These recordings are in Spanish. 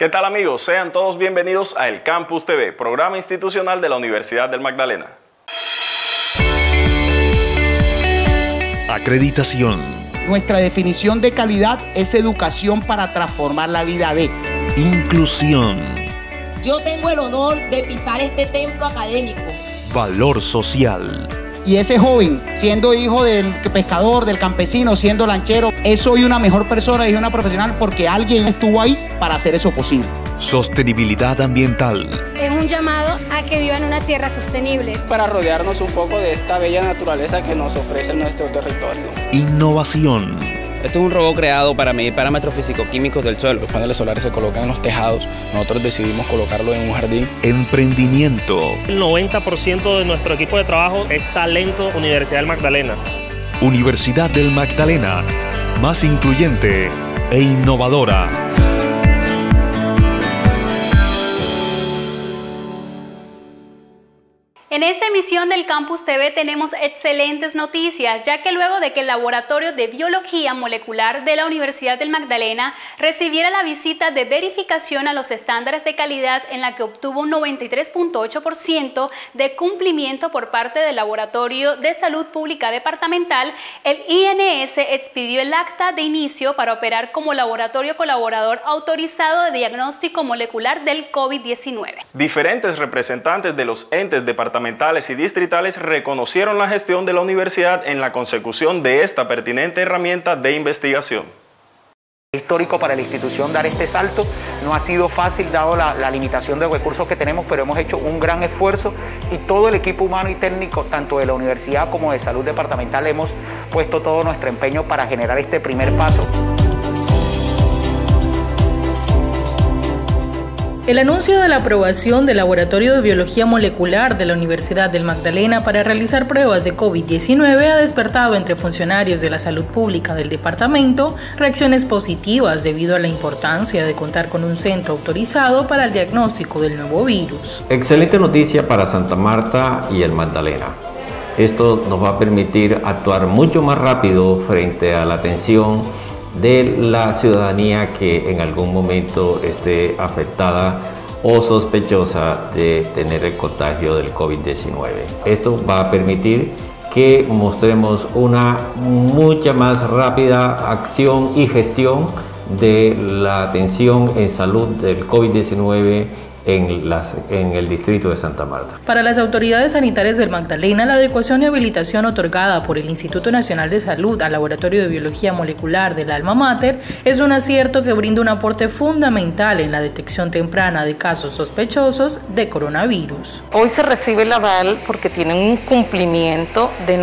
¿Qué tal amigos? Sean todos bienvenidos a El Campus TV, programa institucional de la Universidad del Magdalena. Acreditación. Nuestra definición de calidad es educación para transformar la vida de. Inclusión. Yo tengo el honor de pisar este templo académico. Valor social. Y ese joven, siendo hijo del pescador, del campesino, siendo lanchero, es hoy una mejor persona y una profesional porque alguien estuvo ahí para hacer eso posible. Sostenibilidad ambiental. Es un llamado a que vivan una tierra sostenible. Para rodearnos un poco de esta bella naturaleza que nos ofrece nuestro territorio. Innovación. Esto es un robot creado para medir parámetros físico-químicos del suelo. Los paneles solares se colocan en los tejados, nosotros decidimos colocarlo en un jardín. Emprendimiento. El 90% de nuestro equipo de trabajo es talento Universidad del Magdalena. Universidad del Magdalena, más incluyente e innovadora. En esta emisión del Campus TV tenemos excelentes noticias, ya que luego de que el Laboratorio de Biología Molecular de la Universidad del Magdalena recibiera la visita de verificación a los estándares de calidad en la que obtuvo un 93.8% de cumplimiento por parte del Laboratorio de Salud Pública Departamental, el INS expidió el acta de inicio para operar como laboratorio colaborador autorizado de diagnóstico molecular del COVID-19. Diferentes representantes de los entes departamentales y distritales reconocieron la gestión de la universidad en la consecución de esta pertinente herramienta de investigación. Es histórico para la institución dar este salto, no ha sido fácil dado la limitación de recursos que tenemos, pero hemos hecho un gran esfuerzo y todo el equipo humano y técnico, tanto de la universidad como de salud departamental, hemos puesto todo nuestro empeño para generar este primer paso. El anuncio de la aprobación del Laboratorio de Biología Molecular de la Universidad del Magdalena para realizar pruebas de COVID-19 ha despertado entre funcionarios de la salud pública del departamento reacciones positivas debido a la importancia de contar con un centro autorizado para el diagnóstico del nuevo virus. Excelente noticia para Santa Marta y el Magdalena. Esto nos va a permitir actuar mucho más rápido frente a la atención de la ciudadanía que en algún momento esté afectada o sospechosa de tener el contagio del COVID-19. Esto va a permitir que mostremos una mucha más rápida acción y gestión de la atención en salud del COVID-19 en el distrito de Santa Marta. Para las autoridades sanitarias del Magdalena, la adecuación y habilitación otorgada por el Instituto Nacional de Salud al Laboratorio de Biología Molecular del Alma Mater es un acierto que brinda un aporte fundamental en la detección temprana de casos sospechosos de coronavirus. Hoy se recibe el aval porque tienen un cumplimiento de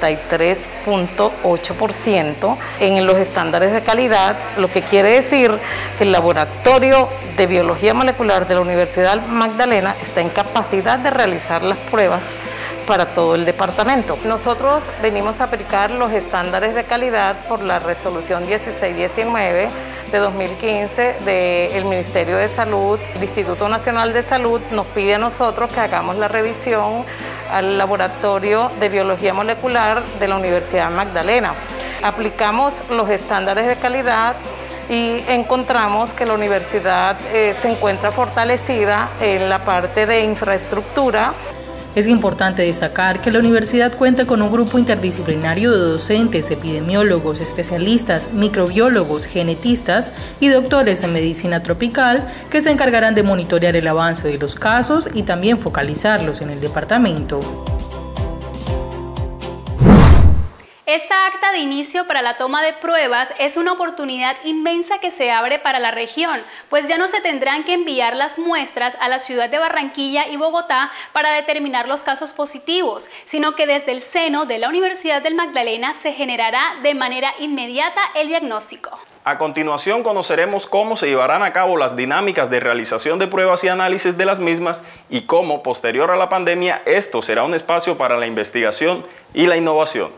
93.8% en los estándares de calidad, lo que quiere decir que el Laboratorio de Biología Molecular de la Universidad Magdalena está en capacidad de realizar las pruebas para todo el departamento. Nosotros venimos a aplicar los estándares de calidad por la resolución 1619 de 2015 del Ministerio de Salud. El Instituto Nacional de Salud nos pide a nosotros que hagamos la revisión al Laboratorio de Biología Molecular de la Universidad Magdalena. Aplicamos los estándares de calidad y encontramos que la universidad se encuentra fortalecida en la parte de infraestructura. Es importante destacar que la universidad cuenta con un grupo interdisciplinario de docentes, epidemiólogos, especialistas, microbiólogos, genetistas y doctores en medicina tropical que se encargarán de monitorear el avance de los casos y también focalizarlos en el departamento. Esta acta de inicio para la toma de pruebas es una oportunidad inmensa que se abre para la región, pues ya no se tendrán que enviar las muestras a la ciudad de Barranquilla y Bogotá para determinar los casos positivos, sino que desde el seno de la Universidad del Magdalena se generará de manera inmediata el diagnóstico. A continuación conoceremos cómo se llevarán a cabo las dinámicas de realización de pruebas y análisis de las mismas y cómo, posterior a la pandemia, esto será un espacio para la investigación y la innovación.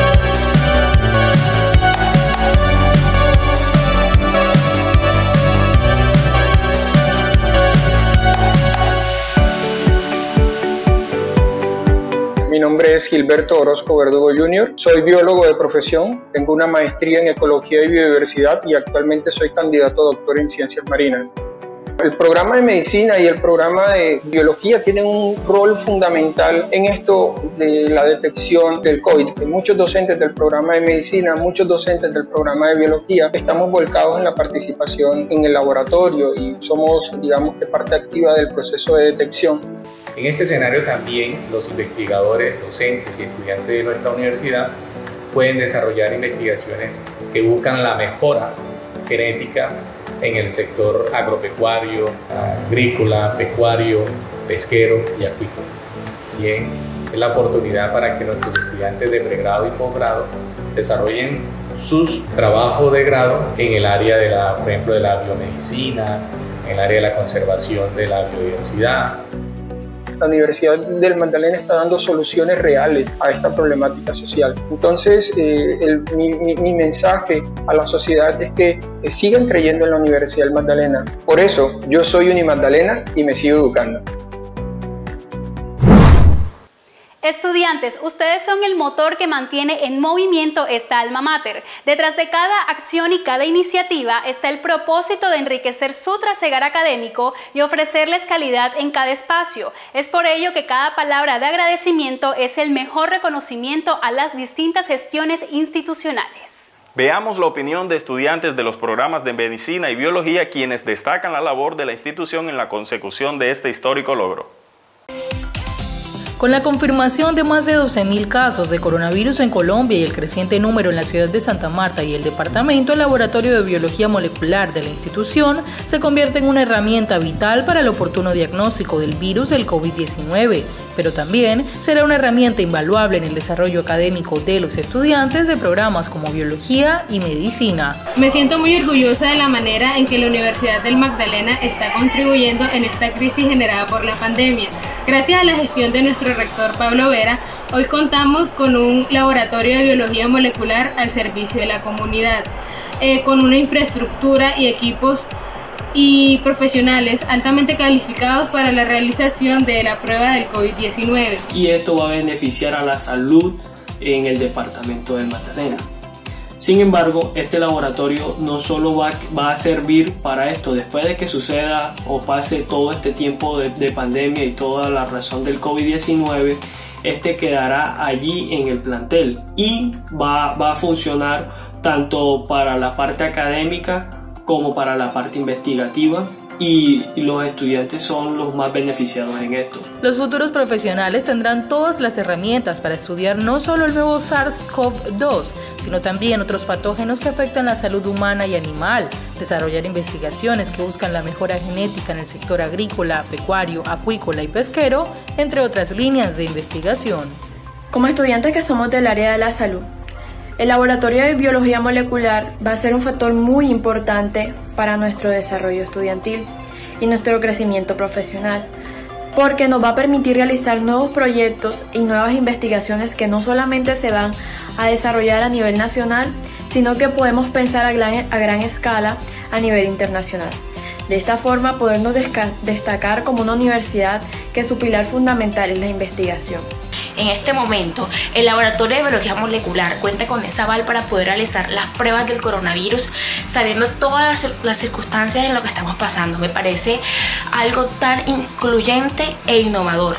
Mi nombre es Gilberto Orozco Verdugo Jr., soy biólogo de profesión, tengo una maestría en Ecología y Biodiversidad y actualmente soy candidato a doctor en Ciencias Marinas. El programa de medicina y el programa de biología tienen un rol fundamental en esto de la detección del COVID. Muchos docentes del programa de medicina, muchos docentes del programa de biología estamos volcados en la participación en el laboratorio y somos, digamos, que parte activa del proceso de detección. En este escenario también los investigadores, docentes y estudiantes de nuestra universidad pueden desarrollar investigaciones que buscan la mejora genética en el sector agropecuario, agrícola, pecuario, pesquero y acuícola. Bien, es la oportunidad para que nuestros estudiantes de pregrado y posgrado desarrollen sus trabajos de grado en el área de por ejemplo, de la biomedicina, en el área de la conservación de la biodiversidad. La Universidad del Magdalena está dando soluciones reales a esta problemática social. Entonces, mi mensaje a la sociedad es que sigan creyendo en la Universidad del Magdalena. Por eso, yo soy Unimagdalena y me sigo educando. Estudiantes, ustedes son el motor que mantiene en movimiento esta alma mater. Detrás de cada acción y cada iniciativa está el propósito de enriquecer su trasegar académico y ofrecerles calidad en cada espacio. Es por ello que cada palabra de agradecimiento es el mejor reconocimiento a las distintas gestiones institucionales. Veamos la opinión de estudiantes de los programas de medicina y biología quienes destacan la labor de la institución en la consecución de este histórico logro. Con la confirmación de más de 12.000 casos de coronavirus en Colombia y el creciente número en la ciudad de Santa Marta y el departamento, el Laboratorio de Biología Molecular de la institución se convierte en una herramienta vital para el oportuno diagnóstico del virus del COVID-19, pero también será una herramienta invaluable en el desarrollo académico de los estudiantes de programas como biología y medicina. Me siento muy orgullosa de la manera en que la Universidad del Magdalena está contribuyendo en esta crisis generada por la pandemia. Gracias a la gestión de nuestro rector Pablo Vera, hoy contamos con un laboratorio de biología molecular al servicio de la comunidad, con una infraestructura y equipos y profesionales altamente calificados para la realización de la prueba del COVID-19. Y esto va a beneficiar a la salud en el departamento del Magdalena. Sin embargo, este laboratorio no solo va a servir para esto. Después de que suceda o pase todo este tiempo de pandemia y toda la razón del COVID-19, este quedará allí en el plantel y va a funcionar tanto para la parte académica como para la parte investigativa, y los estudiantes son los más beneficiados en esto. Los futuros profesionales tendrán todas las herramientas para estudiar no solo el nuevo SARS-CoV-2, sino también otros patógenos que afectan la salud humana y animal, desarrollar investigaciones que buscan la mejora genética en el sector agrícola, pecuario, acuícola y pesquero, entre otras líneas de investigación. Como estudiantes que somos del área de la salud, el laboratorio de biología molecular va a ser un factor muy importante para nuestro desarrollo estudiantil y nuestro crecimiento profesional, porque nos va a permitir realizar nuevos proyectos y nuevas investigaciones que no solamente se van a desarrollar a nivel nacional, sino que podemos pensar a gran escala a nivel internacional. De esta forma, podernos destacar como una universidad que su pilar fundamental es la investigación. En este momento, el Laboratorio de Biología Molecular cuenta con ese aval para poder realizar las pruebas del coronavirus, sabiendo todas las circunstancias en lo que estamos pasando. Me parece algo tan incluyente e innovador.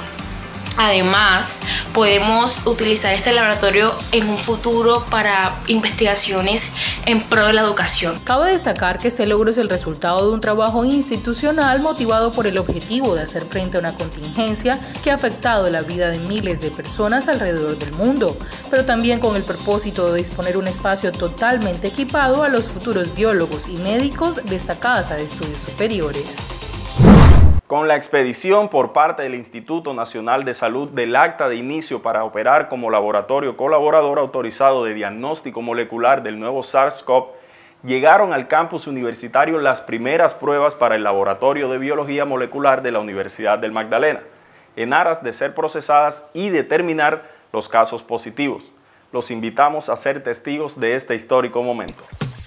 Además, podemos utilizar este laboratorio en un futuro para investigaciones en pro de la educación. Cabe destacar que este logro es el resultado de un trabajo institucional motivado por el objetivo de hacer frente a una contingencia que ha afectado la vida de miles de personas alrededor del mundo, pero también con el propósito de disponer un espacio totalmente equipado a los futuros biólogos y médicos destacados a estudios superiores. Con la expedición por parte del Instituto Nacional de Salud del acta de inicio para operar como laboratorio colaborador autorizado de diagnóstico molecular del nuevo SARS-CoV, llegaron al campus universitario las primeras pruebas para el Laboratorio de Biología Molecular de la Universidad del Magdalena, en aras de ser procesadas y determinar los casos positivos. Los invitamos a ser testigos de este histórico momento.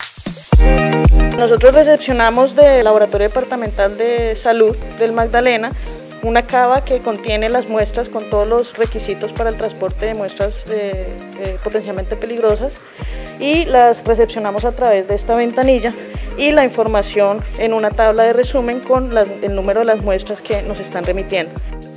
Nosotros recepcionamos del Laboratorio Departamental de Salud del Magdalena una cava que contiene las muestras con todos los requisitos para el transporte de muestras potencialmente peligrosas, y las recepcionamos a través de esta ventanilla y la información en una tabla de resumen con el número de las muestras que nos están remitiendo.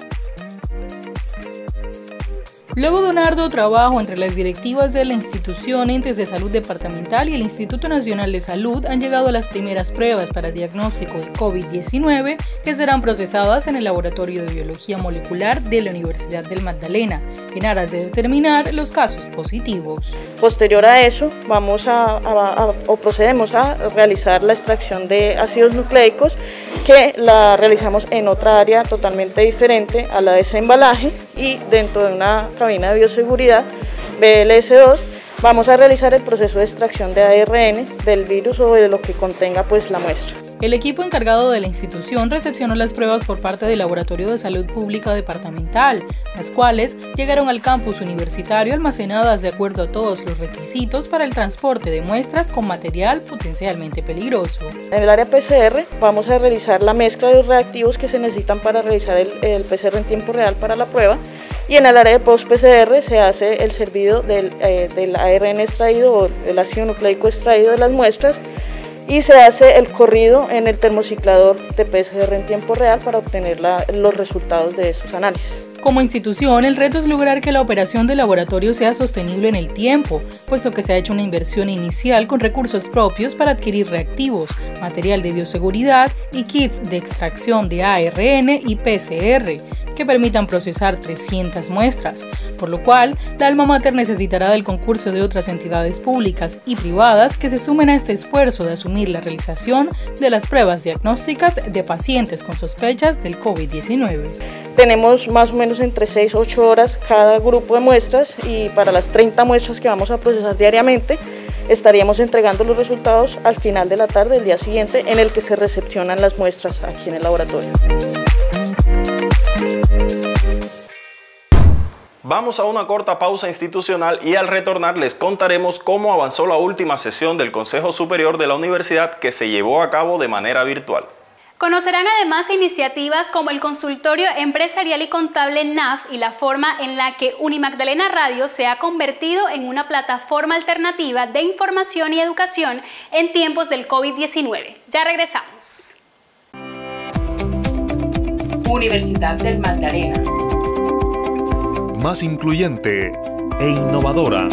Luego de un arduo trabajo entre las directivas de la institución, entes de salud departamental y el Instituto Nacional de Salud, han llegado las primeras pruebas para diagnóstico de COVID-19 que serán procesadas en el Laboratorio de Biología Molecular de la Universidad del Magdalena, en aras de determinar los casos positivos. Posterior a eso, procedemos a realizar la extracción de ácidos nucleicos, que la realizamos en otra área totalmente diferente a la de ese embalaje, y dentro de una cabina de bioseguridad BLS2 vamos a realizar el proceso de extracción de ARN del virus o de lo que contenga la muestra. El equipo encargado de la institución recepcionó las pruebas por parte del Laboratorio de Salud Pública Departamental, las cuales llegaron al campus universitario almacenadas de acuerdo a todos los requisitos para el transporte de muestras con material potencialmente peligroso. En el área PCR vamos a realizar la mezcla de los reactivos que se necesitan para realizar el PCR en tiempo real para la prueba, y en el área de post-PCR se hace el servido del ARN extraído o el ácido nucleico extraído de las muestras, y se hace el corrido en el termociclador de PCR en tiempo real para obtener los resultados de esos análisis. Como institución, el reto es lograr que la operación del laboratorio sea sostenible en el tiempo, puesto que se ha hecho una inversión inicial con recursos propios para adquirir reactivos, material de bioseguridad y kits de extracción de ARN y PCR, que permitan procesar 300 muestras, por lo cual la alma mater necesitará del concurso de otras entidades públicas y privadas que se sumen a este esfuerzo de asumir la realización de las pruebas diagnósticas de pacientes con sospechas del COVID-19. Tenemos más o menos entre 6 a 8 horas cada grupo de muestras, y para las 30 muestras que vamos a procesar diariamente estaríamos entregando los resultados al final de la tarde del día siguiente, en el que se recepcionan las muestras aquí en el laboratorio. Vamos a una corta pausa institucional y al retornar les contaremos cómo avanzó la última sesión del Consejo Superior de la Universidad, que se llevó a cabo de manera virtual. Conocerán además iniciativas como el Consultorio Empresarial y Contable NAF y la forma en la que Unimagdalena Radio se ha convertido en una plataforma alternativa de información y educación en tiempos del COVID-19. Ya regresamos. Universidad del Magdalena. Más incluyente e innovadora.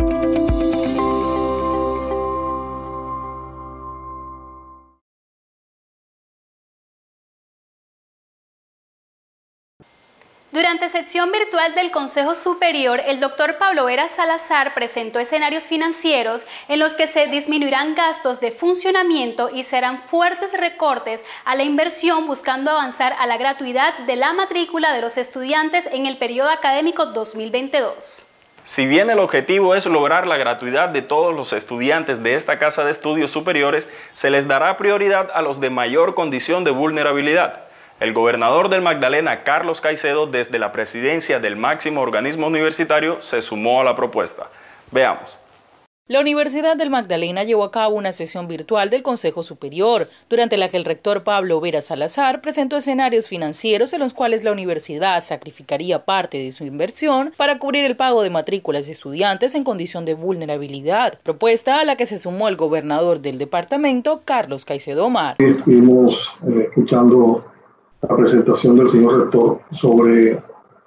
Durante sección virtual del Consejo Superior, el doctor Pablo Vera Salazar presentó escenarios financieros en los que se disminuirán gastos de funcionamiento y serán fuertes recortes a la inversión, buscando avanzar a la gratuidad de la matrícula de los estudiantes en el periodo académico 2022. Si bien el objetivo es lograr la gratuidad de todos los estudiantes de esta casa de estudios superiores, se les dará prioridad a los de mayor condición de vulnerabilidad. El gobernador del Magdalena, Carlos Caicedo, desde la presidencia del máximo organismo universitario, se sumó a la propuesta. Veamos. La Universidad del Magdalena llevó a cabo una sesión virtual del Consejo Superior, durante la que el rector Pablo Vera Salazar presentó escenarios financieros en los cuales la universidad sacrificaría parte de su inversión para cubrir el pago de matrículas de estudiantes en condición de vulnerabilidad, propuesta a la que se sumó el gobernador del departamento, Carlos Caicedo Omar. Estuvimos escuchando la presentación del señor rector sobre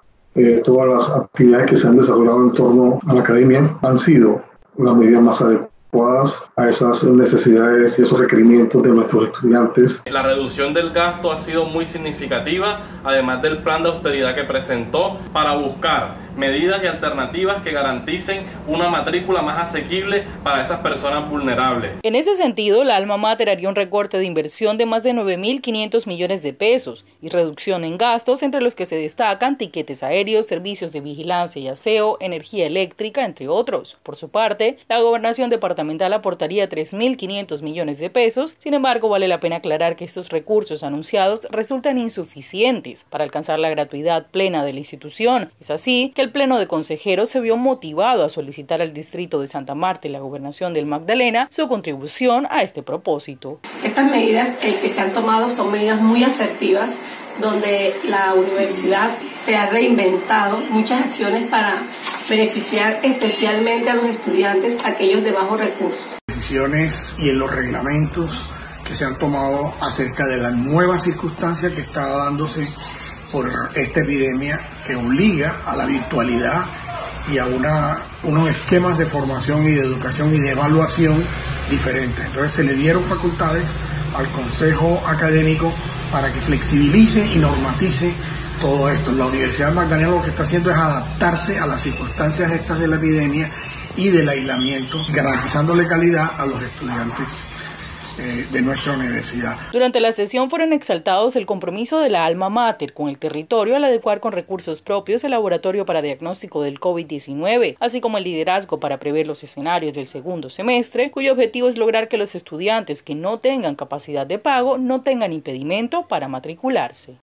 todas las actividades que se han desarrollado en torno a la academia. Han sido las medidas más adecuadas a esas necesidades y esos requerimientos de nuestros estudiantes. La reducción del gasto ha sido muy significativa, además del plan de austeridad que presentó para buscar medidas y alternativas que garanticen una matrícula más asequible para esas personas vulnerables. En ese sentido, la alma mater haría un recorte de inversión de más de 9.500 millones de pesos y reducción en gastos, entre los que se destacan tiquetes aéreos, servicios de vigilancia y aseo, energía eléctrica, entre otros. Por su parte, la gobernación departamental aportaría 3.500 millones de pesos. Sin embargo, vale la pena aclarar que estos recursos anunciados resultan insuficientes para alcanzar la gratuidad plena de la institución. Es así que el Pleno de Consejeros se vio motivado a solicitar al Distrito de Santa Marta y la Gobernación del Magdalena su contribución a este propósito. Estas medidas que se han tomado son medidas muy asertivas, donde la universidad se ha reinventado muchas acciones para beneficiar especialmente a los estudiantes, aquellos de bajos recursos. Decisiones y en los reglamentos que se han tomado acerca de la nueva circunstancia que está dándose por esta epidemia, que obliga a la virtualidad y a unos esquemas de formación y de educación y de evaluación diferentes. Entonces se le dieron facultades al Consejo Académico para que flexibilice y normatice todo esto. La Universidad Magdalena lo que está haciendo es adaptarse a las circunstancias estas de la epidemia y del aislamiento, garantizándole calidad a los estudiantes de nuestra universidad. Durante la sesión fueron exaltados el compromiso de la alma mater con el territorio al adecuar con recursos propios el laboratorio para diagnóstico del COVID-19, así como el liderazgo para prever los escenarios del segundo semestre, cuyo objetivo es lograr que los estudiantes que no tengan capacidad de pago no tengan impedimento para matricularse.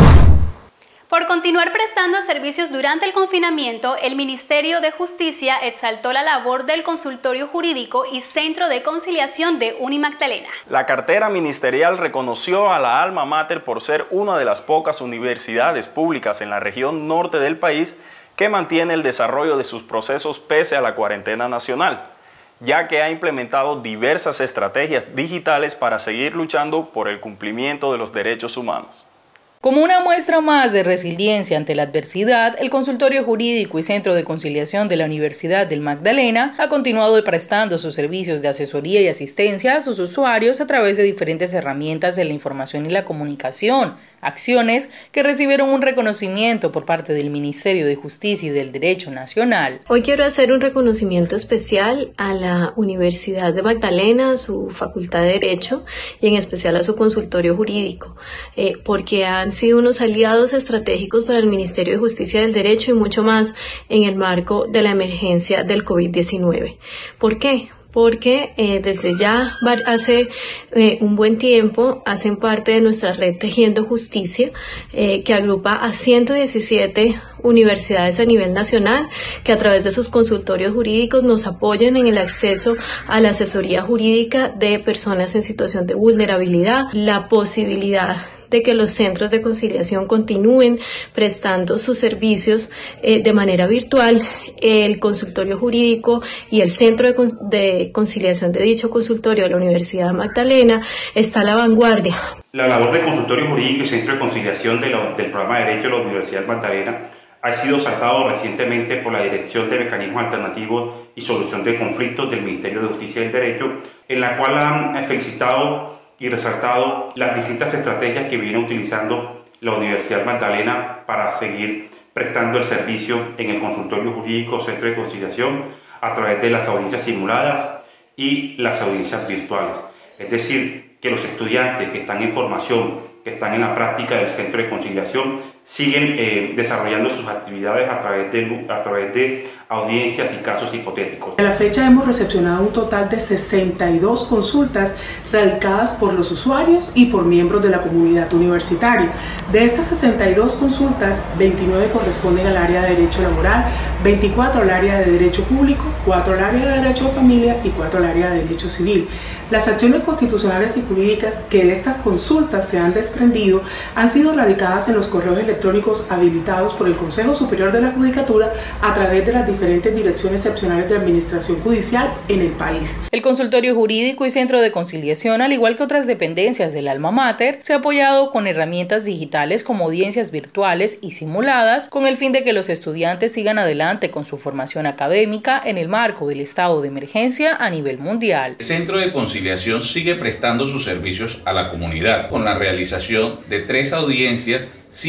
Por continuar prestando servicios durante el confinamiento, el Ministerio de Justicia exaltó la labor del Consultorio Jurídico y Centro de Conciliación de Unimagdalena. La cartera ministerial reconoció a la alma mater por ser una de las pocas universidades públicas en la región norte del país que mantiene el desarrollo de sus procesos pese a la cuarentena nacional, ya que ha implementado diversas estrategias digitales para seguir luchando por el cumplimiento de los derechos humanos. Como una muestra más de resiliencia ante la adversidad, el Consultorio Jurídico y Centro de Conciliación de la Universidad del Magdalena ha continuado prestando sus servicios de asesoría y asistencia a sus usuarios a través de diferentes herramientas de la información y la comunicación, acciones que recibieron un reconocimiento por parte del Ministerio de Justicia y del Derecho Nacional. Hoy quiero hacer un reconocimiento especial a la Universidad de Magdalena, a su Facultad de Derecho y en especial a su Consultorio Jurídico, porque han sido unos aliados estratégicos para el Ministerio de Justicia y del Derecho y mucho más en el marco de la emergencia del COVID-19. ¿Por qué? Porque desde ya hace un buen tiempo hacen parte de nuestra red Tejiendo Justicia, que agrupa a 117 universidades a nivel nacional que a través de sus consultorios jurídicos nos apoyan en el acceso a la asesoría jurídica de personas en situación de vulnerabilidad, la posibilidad de que los centros de conciliación continúen prestando sus servicios de manera virtual. El consultorio jurídico y el centro de conciliación de dicho consultorio de la Universidad Magdalena está a la vanguardia. La labor del consultorio jurídico y centro de conciliación del programa de Derecho de la Universidad Magdalena ha sido saltado recientemente por la Dirección de Mecanismos Alternativos y Solución de Conflictos del Ministerio de Justicia y del Derecho, en la cual han felicitado y resaltado las distintas estrategias que viene utilizando la Universidad Magdalena para seguir prestando el servicio en el consultorio jurídico Centro de Conciliación a través de las audiencias simuladas y las audiencias virtuales. Es decir, que los estudiantes que están en formación, que están en la práctica del Centro de Conciliación, siguen desarrollando sus actividades a través de audiencias y casos hipotéticos. A la fecha hemos recepcionado un total de 62 consultas radicadas por los usuarios y por miembros de la comunidad universitaria. De estas 62 consultas, 29 corresponden al área de Derecho Laboral, 24 al área de Derecho Público, 4 al área de Derecho de Familia y 4 al área de Derecho Civil. Las acciones constitucionales y jurídicas que de estas consultas se han desprendido han sido radicadas en los correos electrónicos habilitados por el Consejo Superior de la Judicatura a través de las diferentes direcciones seccionales de administración judicial en el país. El Consultorio Jurídico y Centro de Conciliación, al igual que otras dependencias del alma mater, se ha apoyado con herramientas digitales como audiencias virtuales y simuladas con el fin de que los estudiantes sigan adelante con su formación académica en el marco del estado de emergencia a nivel mundial. El Centro de Conciliación sigue prestando sus servicios a la comunidad con la realización de 3 audiencias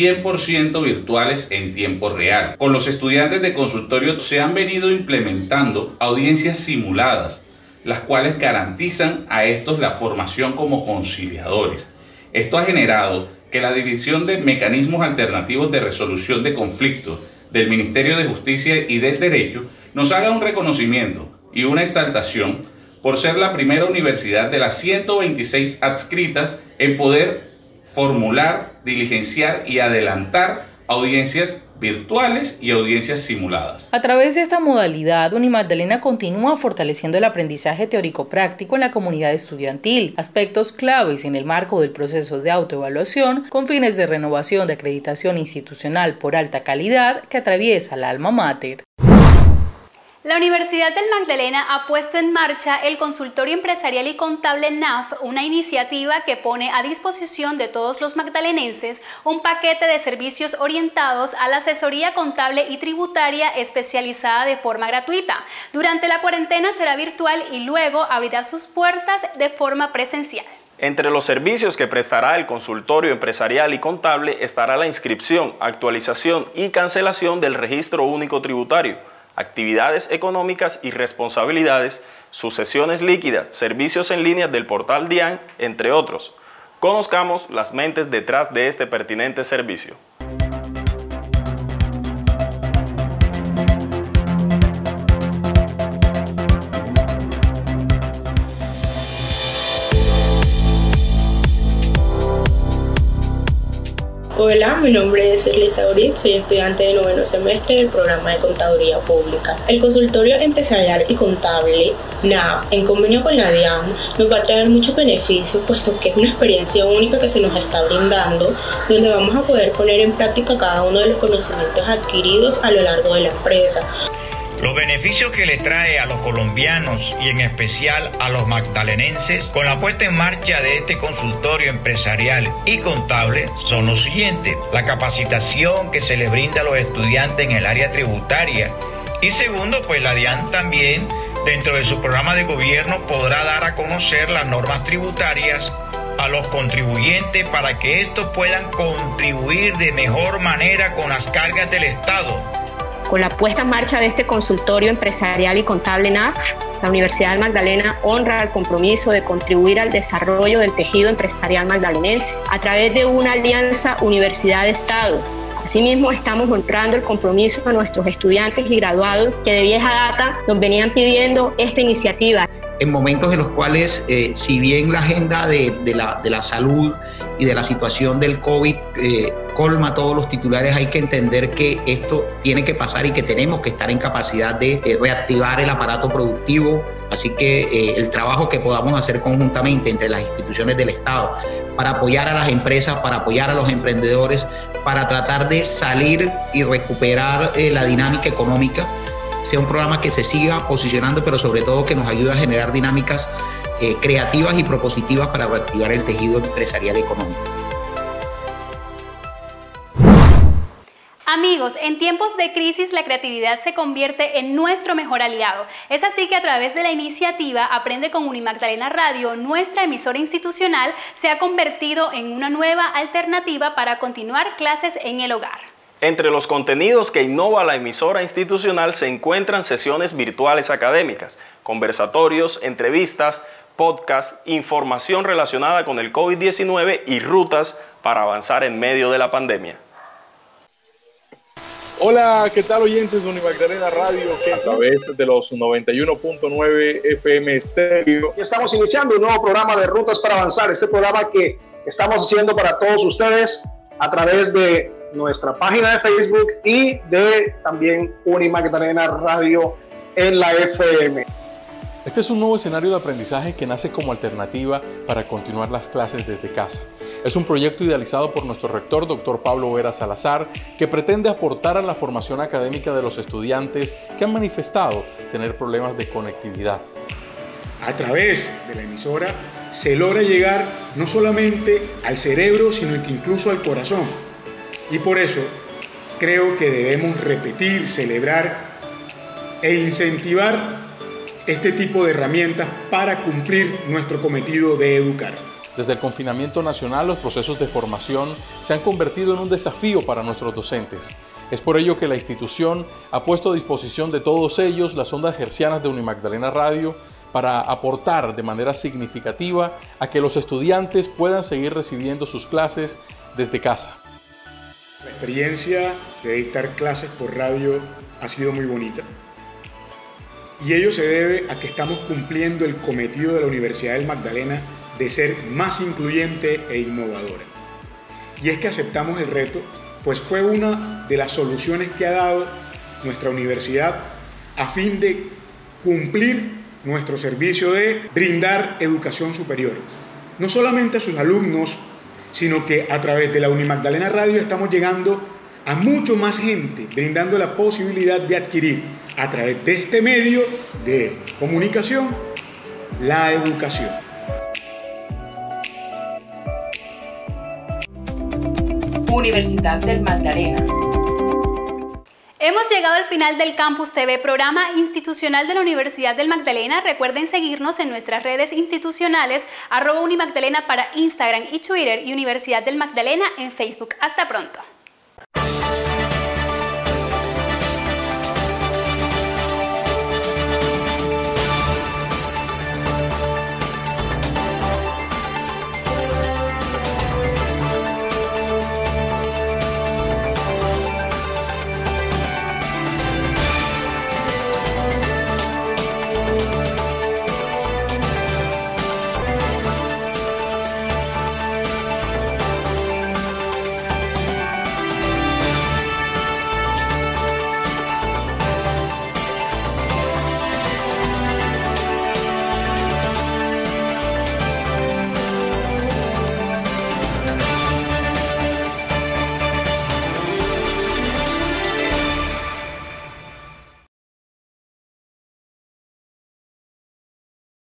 100% virtuales en tiempo real. Con los estudiantes de consultorio se han venido implementando audiencias simuladas, las cuales garantizan a estos la formación como conciliadores. Esto ha generado que la División de Mecanismos Alternativos de Resolución de Conflictos del Ministerio de Justicia y del Derecho nos haga un reconocimiento y una exaltación por ser la primera universidad de las 126 adscritas en poder formular, diligenciar y adelantar audiencias virtuales y audiencias simuladas. A través de esta modalidad, Unimagdalena continúa fortaleciendo el aprendizaje teórico-práctico en la comunidad estudiantil, aspectos claves en el marco del proceso de autoevaluación con fines de renovación de acreditación institucional por alta calidad que atraviesa la alma mater. La Universidad del Magdalena ha puesto en marcha el Consultorio Empresarial y Contable NAF, una iniciativa que pone a disposición de todos los magdalenenses un paquete de servicios orientados a la asesoría contable y tributaria especializada de forma gratuita. Durante la cuarentena será virtual y luego abrirá sus puertas de forma presencial. Entre los servicios que prestará el Consultorio Empresarial y Contable estará la inscripción, actualización y cancelación del Registro Único Tributario, actividades económicas y responsabilidades, sucesiones líquidas, servicios en línea del portal DIAN, entre otros. Conozcamos las mentes detrás de este pertinente servicio. Hola, mi nombre es Elisa Urit, soy estudiante de 9º semestre del programa de Contaduría Pública. El Consultorio Empresarial y Contable, NAF, en convenio con la DIAN, nos va a traer muchos beneficios, puesto que es una experiencia única que se nos está brindando, donde vamos a poder poner en práctica cada uno de los conocimientos adquiridos a lo largo de la empresa. Los beneficios que le trae a los colombianos y en especial a los magdalenenses con la puesta en marcha de este consultorio empresarial y contable son los siguientes: la capacitación que se les brinda a los estudiantes en el área tributaria, y segundo, pues la DIAN también dentro de su programa de gobierno podrá dar a conocer las normas tributarias a los contribuyentes para que estos puedan contribuir de mejor manera con las cargas del Estado. Con la puesta en marcha de este consultorio empresarial y contable NAF, la Universidad del Magdalena honra el compromiso de contribuir al desarrollo del tejido empresarial magdalenense a través de una alianza universidad-estado. Asimismo, estamos honrando el compromiso de nuestros estudiantes y graduados que de vieja data nos venían pidiendo esta iniciativa. En momentos en los cuales, si bien la agenda de la salud y de la situación del COVID colma todos los titulares, hay que entender que esto tiene que pasar y que tenemos que estar en capacidad de reactivar el aparato productivo. Así que el trabajo que podamos hacer conjuntamente entre las instituciones del Estado para apoyar a las empresas, para apoyar a los emprendedores, para tratar de salir y recuperar la dinámica económica, sea un programa que se siga posicionando, pero sobre todo que nos ayude a generar dinámicas creativas y propositivas para reactivar el tejido empresarial y económico. Amigos, en tiempos de crisis la creatividad se convierte en nuestro mejor aliado. Es así que a través de la iniciativa Aprende con Unimagdalena Radio, nuestra emisora institucional se ha convertido en una nueva alternativa para continuar clases en el hogar. Entre los contenidos que innova la emisora institucional se encuentran sesiones virtuales académicas, conversatorios, entrevistas, podcasts, información relacionada con el COVID-19 y rutas para avanzar en medio de la pandemia. Hola, ¿qué tal oyentes de Unimagdalena Radio? Que a través de los 91.9 FM Estéreo. Estamos iniciando un nuevo programa de Rutas para Avanzar, este programa que estamos haciendo para todos ustedes a través de nuestra página de Facebook y de también Unimagdalena Radio en la FM. Este es un nuevo escenario de aprendizaje que nace como alternativa para continuar las clases desde casa. Es un proyecto idealizado por nuestro rector, Dr. Pablo Vera Salazar, que pretende aportar a la formación académica de los estudiantes que han manifestado tener problemas de conectividad. A través de la emisora se logra llegar no solamente al cerebro, sino que incluso al corazón. Y por eso creo que debemos repetir, celebrar e incentivar este tipo de herramientas para cumplir nuestro cometido de educar. Desde el confinamiento nacional, los procesos de formación se han convertido en un desafío para nuestros docentes. Es por ello que la institución ha puesto a disposición de todos ellos las ondas hercianas de Unimagdalena Radio para aportar de manera significativa a que los estudiantes puedan seguir recibiendo sus clases desde casa. La experiencia de dictar clases por radio ha sido muy bonita. Y ello se debe a que estamos cumpliendo el cometido de la Universidad del Magdalena de ser más incluyente e innovadora. Y es que aceptamos el reto, pues fue una de las soluciones que ha dado nuestra universidad a fin de cumplir nuestro servicio de brindar educación superior. No solamente a sus alumnos, sino que a través de la Unimagdalena Radio estamos llegando a mucho más gente, brindando la posibilidad de adquirir a través de este medio de comunicación la educación. Universidad del Magdalena. Hemos llegado al final del Campus TV, programa institucional de la Universidad del Magdalena. Recuerden seguirnos en nuestras redes institucionales, @Unimagdalena para Instagram y Twitter, y Universidad del Magdalena en Facebook. Hasta pronto.